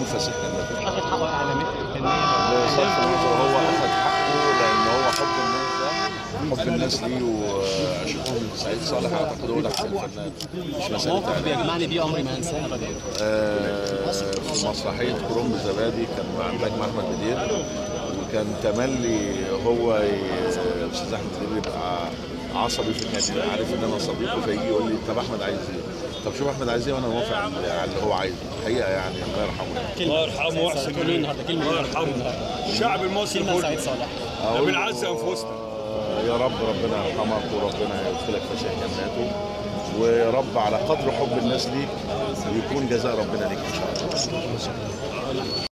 فسيح جناته. اخذ حقه اعلامي بصرف النظر هو اخذ حقه لان هو حب الناس ده، حب الناس ليه واشوفهم سعيد صالح اعتقد هو ده احسن فنان، مش مساله موقف اعلام. بيجمعني بيه عمري ما انساه ابدا. في مسرحيه كرنب زبادي كان مع النجم احمد بدير، وكان تملي هو الاستاذ احمد بدير يبقى عصبي في الكلام، عارف ان انا صديقه فيجي يقول لي طب احمد عايز ايه؟ طب شوف احمد عايز ايه وانا موافق على اللي هو عايزه، الحقيقه يعني الله يرحمه. الله يرحمه واحسن كلمه النهارده كلمه الله يرحمه الشعب المصري كلمه كله. سعيد صالح. بنعز انفسنا. يا رب ربنا يرحمك وربنا يدخلك فسيح جناته، ويا رب على قدر حب الناس ليك ويكون جزاء ربنا ليك ان شاء الله.